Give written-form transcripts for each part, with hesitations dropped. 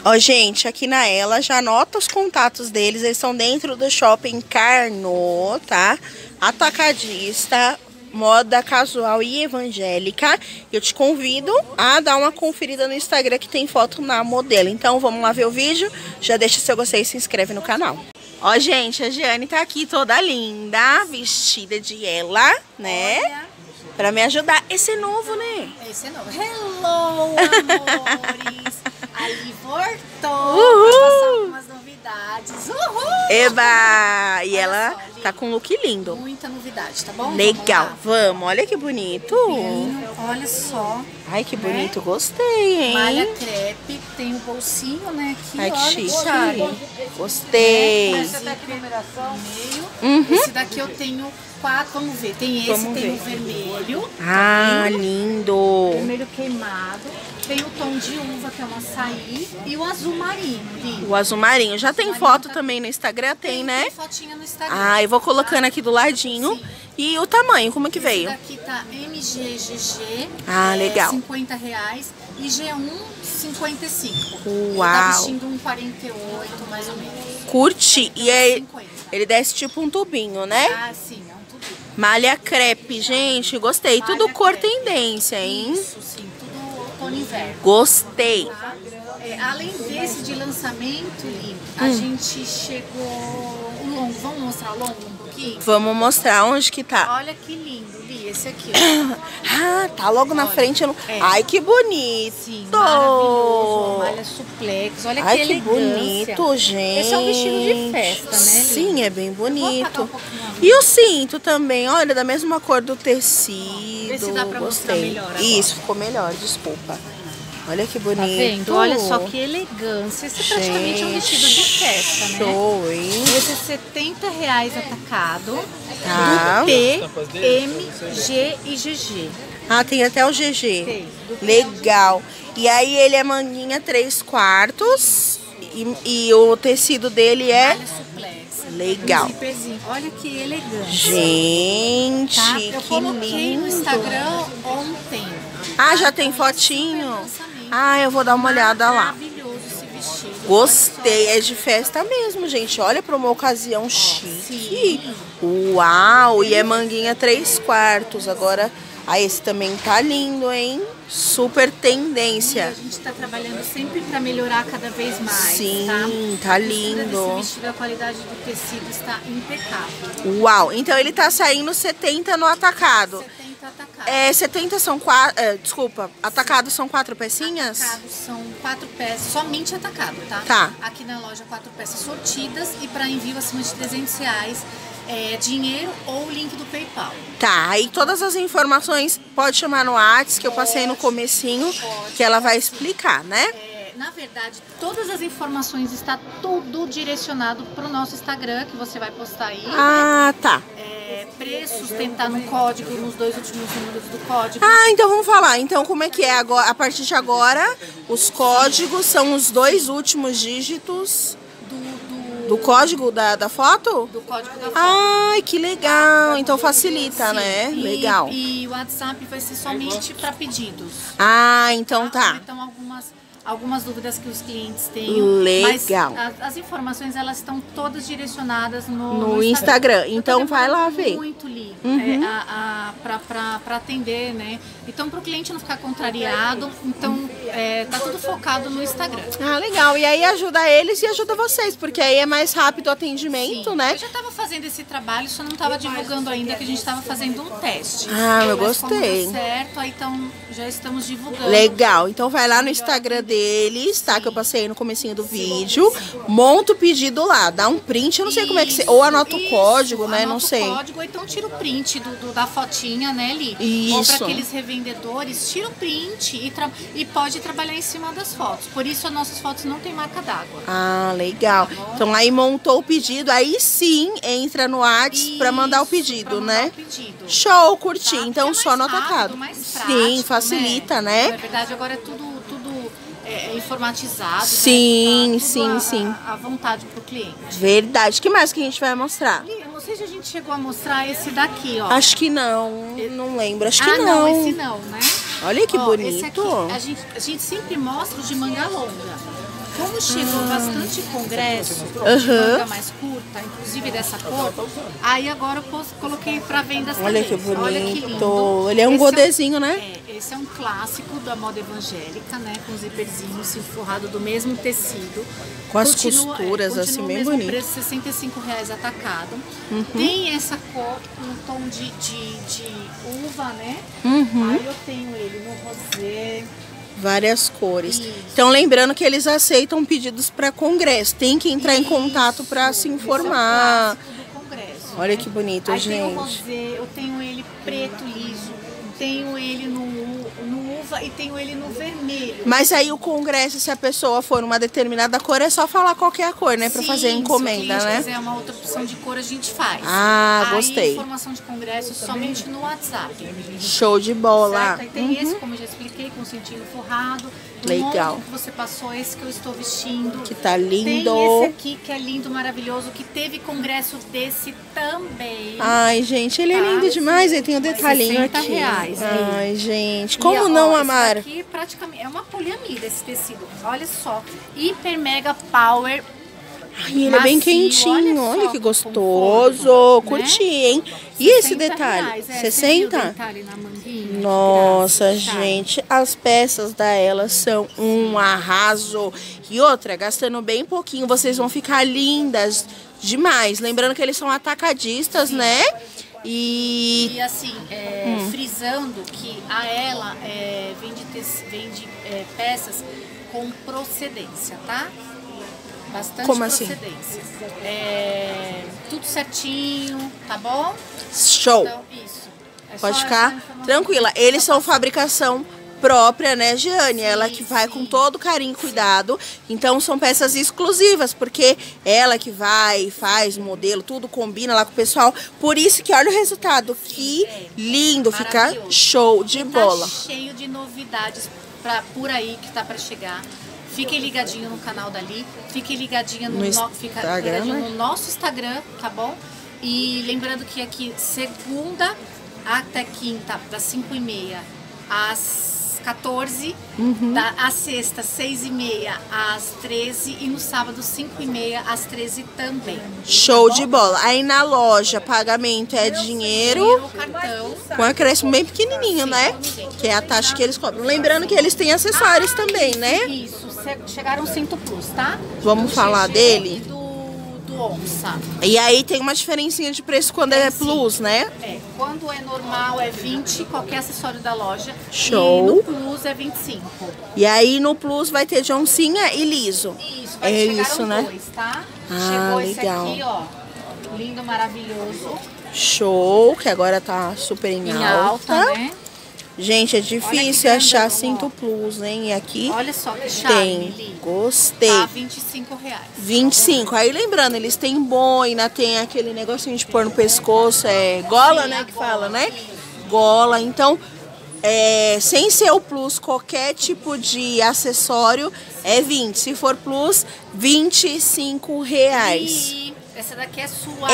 Ó, gente, aqui na Ela, já anota os contatos deles. Eles estão dentro do Shopping Carnot, tá? Atacadista, moda casual e evangélica. Eu te convido a dar uma conferida no Instagram que tem foto na modelo. Então, vamos lá ver o vídeo. Já deixa seu gostei e se inscreve no canal. Ó, gente, a Giane tá aqui toda linda, vestida de Ela, né? Olha. Pra me ajudar. Esse é novo, né? Esse é novo. Hello, amores! Ali voltou pra passar algumas novidades. Uhul! Eba! E olha ela só, tá com um look lindo. Muita novidade, tá bom? Legal. Vamos. Olha que bonito. Olha só. Ai, que bonito. Gostei, hein? Malha crepe. Tem o bolsinho, né? Aqui, ai, que olha, chique. Gostei. Esse aqui numeração. Meio. Esse daqui eu tenho 4. Vamos ver. Tem esse, tem o vermelho. Ah, lindo. Vermelho queimado. Tem o tom de uva, que é um açaí. E o azul marinho, lindo. O azul marinho. Já tem foto também no Instagram? Tem, né? Tem fotinha no Instagram. Ah, eu vou colocando aqui do ladinho. Sim. E o tamanho, como é que veio? Esse daqui tá MG, GG. Ah, legal. R$50. E G1, 55. Uau. Tá vestindo um 48, mais ou menos. Curti. E aí, ele desce tipo um tubinho, né? Ah, sim, é um tubinho. Malha crepe, gente. Gostei. Malha tudo cor crepe. Tendência, hein? Isso, sim. Tudo outono e inverno. Gostei. Tá? Além desse de lançamento, Li, a gente chegou o longo. Vamos mostrar o longo um pouquinho? Vamos mostrar onde que tá. Olha que lindo, Li, esse aqui. Ah, tá logo na frente. Ai, que bonito. Sim, maravilhoso. Malha suplex. Olha ai, que elegância. Bonito, gente. Esse é um vestido de festa, né, Li? Sim, é bem bonito. Um e o cinto também, olha, da mesma cor do tecido. Vê se dá pra mostrar melhor agora. Isso, ficou melhor, desculpa. Olha que bonito. Tá vendo? Olha só que elegância. Esse é praticamente um vestido de festa, né? Show, hein? Esse é R$70 atacado. Tá. Do P, M, G e GG. Ah, tem até o GG. Tem. Legal. E aí ele é manguinha 3/4 e o tecido dele é... Malha suplex. Legal. Um olha que elegante. Gente, tá? Eu que coloquei lindo. no Instagram ontem. Ah, já tem fotinho? Ah, eu vou dar uma olhada lá. Maravilhoso esse vestido. Gostei, é de festa mesmo, gente. Olha para uma ocasião chique. Uau, e é manguinha 3/4. Agora, esse também tá lindo, hein? Super tendência. E a gente tá trabalhando sempre para melhorar cada vez mais. Sim, tá lindo. Esse vestido, a qualidade do tecido está impecável. Uau, então ele tá saindo 70 no atacado. 70 atacados. 70 são 4, desculpa, atacados são 4 pecinhas? Atacados são 4 peças, somente atacado, tá? Tá. Aqui na loja 4 peças sortidas e para envio acima de R$300, dinheiro ou link do PayPal. Tá, aí todas as informações pode chamar no WhatsApp que eu passei no comecinho, que ela vai explicar, né? Na verdade, todas as informações está tudo direcionado para o nosso Instagram, que você vai postar aí. Ah, tá. Preços, tentar no código, nos 2 últimos números do código. Ah, então vamos falar. Então como é que é agora? A partir de agora, os códigos são os 2 últimos dígitos do código da foto? Do código da foto. Ai, que legal. Então facilita, sim, né? Legal. E o WhatsApp vai ser somente para pedidos. Ah, então tá. Então algumas dúvidas que os clientes têm. Legal. Mas as informações, elas estão todas direcionadas no Instagram. Então vai lá ver. Muito lindo para atender, né? Então para o cliente não ficar contrariado, então tá tudo focado no Instagram. Ah, legal. E aí ajuda eles e ajuda vocês, porque aí é mais rápido o atendimento, sim, né? Eu já estava fazendo esse trabalho, só não estava divulgando ainda, que a gente estava fazendo um teste. Ah, eu Mas gostei. como deu certo, aí então já estamos divulgando. Legal. Então vai lá no Instagram deles, tá? Que eu passei no comecinho do vídeo. Monta o pedido lá, dá um print, eu não sei como é que você... Ou anota o código, né? Não sei. Anota o código, ou então tira o print da fotinha, né, Li? Isso. Ou para aqueles revendedores, tira o print e pode trabalhar em cima das fotos. Por isso as nossas fotos não tem marca d'água. Ah, legal. Então aí montou o pedido, aí sim entra no WhatsApp para mandar o pedido, né? Show, curti. Tá? Então só no atacado. Sim, facilita, né? Na verdade agora é tudo informatizado. Sim, né? sim. À vontade pro cliente. Verdade. O que mais que a gente vai mostrar? Eu não sei se a gente chegou a mostrar esse daqui, ó. Acho que não. Não lembro. Acho que não. Não, esse não, né? Olha que bonito. Esse aqui, a gente sempre mostra o de manga longa. Como chegou bastante congresso de manga mais curta, inclusive dessa cor, aí agora eu coloquei para venda também. Olha que bonito. Olha que lindo. Ele é um godezinho, né? Esse é um clássico da moda evangélica, né? Com zíperzinho, forrado do mesmo tecido. Com as costuras, assim, bem bonito. Preço, R$65 atacado. Tem essa cor, um tom de uva, né? Aí eu tenho ele no rosé. Várias cores. Então, lembrando que eles aceitam pedidos para congresso. Tem que entrar em contato para se informar. Esse é o clássico do congresso, olha né? que bonito, aí gente. Tem o rosé, eu tenho ele preto liso, tenho ele no uva e tenho ele no vermelho. Mas aí o congresso, se a pessoa for uma determinada cor, é só falar qual que é a cor, né? Pra fazer a encomenda, se né? Se quiser uma outra opção de cor, a gente faz. Ah, gostei. Aí, informação de congresso somente no WhatsApp. Show de bola. Certo? Aí tem esse, como eu já expliquei, com cintinho forrado. Legal. O que você passou, esse que eu estou vestindo. Que tá lindo. Tem esse aqui que é lindo, maravilhoso, que teve congresso desse também. Ai, gente, ele é lindo demais. Ele tem o detalhinho aqui. R$60. Ai, gente, como não amar? Esse aqui praticamente é uma poliamida esse tecido. Olha só, hiper mega power. Ai, ele é bem quentinho, olha que gostoso. Curti, hein? E esse detalhe? 60? Detalhe na manguinha? Nossa, gente, as peças da Ela são um arraso. E outra, gastando bem pouquinho, vocês vão ficar lindas demais. Lembrando que eles são atacadistas, né? E assim, frisando que a Ela vende peças com procedência, tá? Bastante Como assim? procedência. Tudo certinho, tá bom? Show! Então, isso. Pode ficar tranquila. Eles são fabricação própria, né, Giane? Ela que vai com todo carinho e cuidado. Então são peças exclusivas, porque ela que vai, faz o modelo, tudo combina lá com o pessoal. Por isso que olha o resultado, que lindo, fica show de bola. Tá cheio de novidades por aí que tá para chegar. Fiquem ligadinho no canal dali, fiquem ligadinho no nosso Instagram, tá bom? E lembrando que aqui segunda até quinta, das 5h30 às 14, a sexta 6h30 às 13 e no sábado 5h30 às 13 também. Show de bola. Aí na loja, pagamento é dinheiro cartão. Com acréscimo bem pequenininho, né? Que é a taxa que eles cobram. Lembrando que eles têm acessórios também, né? Isso, chegaram Cinto Plus, tá? Vamos falar dele? Do Onça. E aí tem uma diferencinha de preço quando é Plus, né? Quando é normal é 20, qualquer acessório da loja. Show. E no Plus é 25. E aí no Plus vai ter de oncinha e liso. Isso, vai chegar né? Dois, tá? Ah, chegou legal. Esse aqui, ó. Lindo, maravilhoso. Show, que agora tá super em alta. Né? Gente, é difícil achar Cinto Plus, hein? E aqui olha só que charme, tem. Gostei. Tá R$25. 25. Aí lembrando, eles têm boina, tem aquele negocinho de pôr no pescoço, gola, né? Que fala, né? Gola. Então, sem ser o Plus, qualquer tipo de acessório é 20. Se for Plus, R$25. E essa daqui é sua.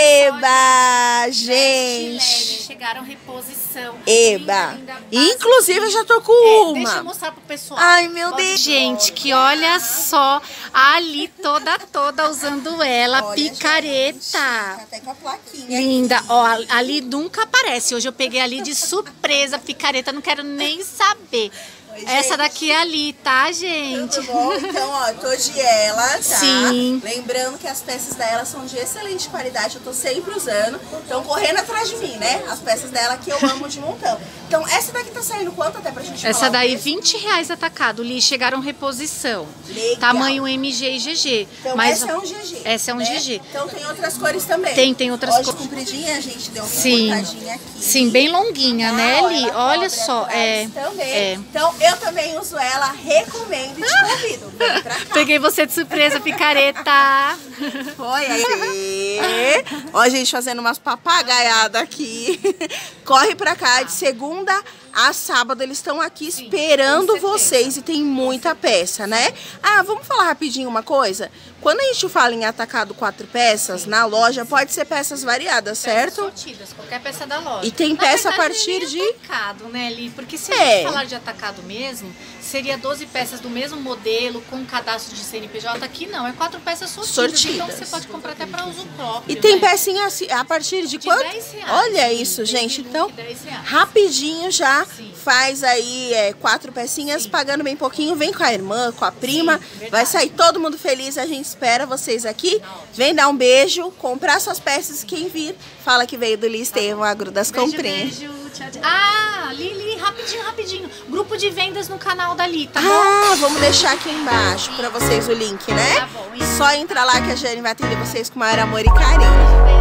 Eba, gente! Chegaram reposição. Eba! Linda, inclusive eu já tô com uma. Deixa eu mostrar pro pessoal. Ai, meu Deus! Gente, que olha só, ali toda usando ela, olha, picareta. Gente, até com a plaquinha. Linda. Ó, ali nunca aparece. Hoje eu peguei ali de surpresa, picareta, não quero nem saber. Oi, essa daqui é ali, tá, gente? Tudo bom? Então, ó, tô de Ela, tá? Sim. Lembrando que as peças dela são de excelente qualidade, eu tô sempre usando. Então, correndo atrás de mim, né? As peças dela que eu amo de montão. Então, essa daqui tá saindo quanto até pra gente falar? Essa daí, R$20 atacado, Li. Chegaram reposição. Legal. Tamanho MG e GG. Então, mas essa é um GG. Essa é um GG. Então, tem outras cores também. Tem outras cores. Compridinha, a gente deu uma cortadinha aqui. Sim, bem longuinha, né, Li? Olha só. Também. Então, eu também uso ela, recomendo e te convido. Vem pra cá. Peguei você de surpresa, picareta. Foi aí. Ó, a gente fazendo umas papagaiadas aqui. Corre pra cá, de segunda a sábado eles estão aqui esperando vocês e tem muita peça, né? Ah, vamos falar rapidinho uma coisa? Quando a gente fala em atacado 4 peças, na loja pode ser peças variadas, certo? Sortidas, qualquer peça da loja. E tem peça a partir de... atacado, né, Li? Porque se a gente falar de atacado mesmo, seria 12 peças do mesmo modelo, com cadastro de CNPJ. Aqui não, é 4 peças sortidas. Então você pode comprar até para uso próprio. E tem né? pecinha a partir de quanto? R$10. Olha isso, gente. Então, rapidinho já faz aí 4 pecinhas, pagando bem pouquinho. Vem com a irmã, com a prima. Vai sair todo mundo feliz. A gente espera vocês aqui. Vem dar um beijo, comprar suas peças. Quem vir, fala que veio do Li Estevão, Agro das Comprinhas. Beijo, tchau, tchau. Ah, Lili, rapidinho. Grupo de vendas no canal da Li, tá bom? Ah, vamos deixar aqui embaixo pra vocês o link, né? Tá bom. Só entra lá que a Jane vai atender vocês com o maior amor e carinho.